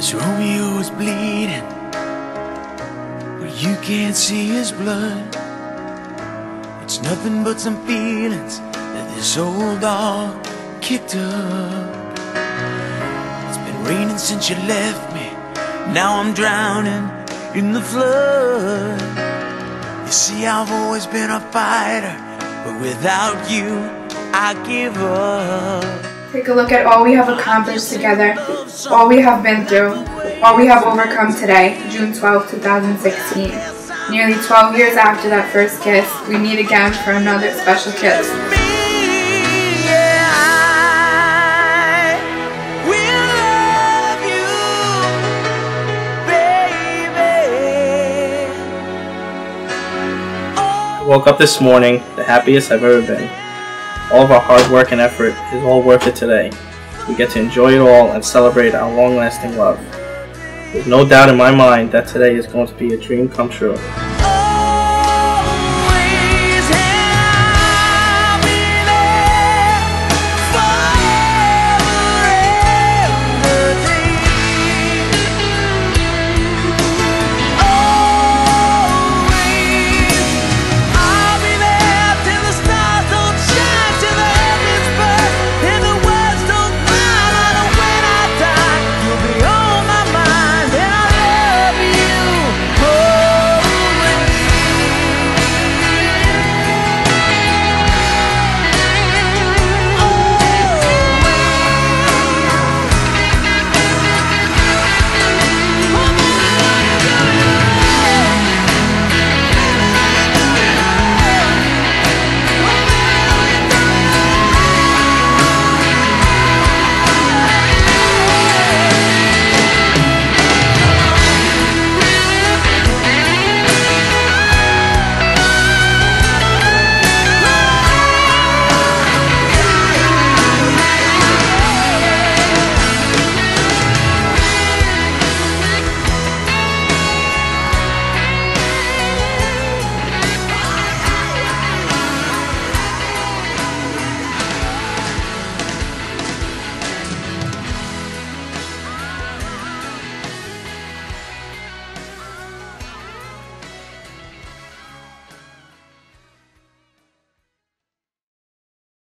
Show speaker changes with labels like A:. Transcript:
A: Romeo is bleeding, but you can't see his blood. It's nothing but some feelings that this old dog kicked up. It's been raining since you left me, now I'm drowning in the flood. You see, I've always been a fighter, but without you, I give up.
B: Take a look at all we have accomplished together, all we have been through, all we have overcome today, June 12, 2016. Nearly 12 years after that first kiss, we meet again for another special kiss.
C: I woke up this morning the happiest I've ever been. All of our hard work and effort is all worth it today. We get to enjoy it all and celebrate our long-lasting love. There's no doubt in my mind that today is going to be a dream come true.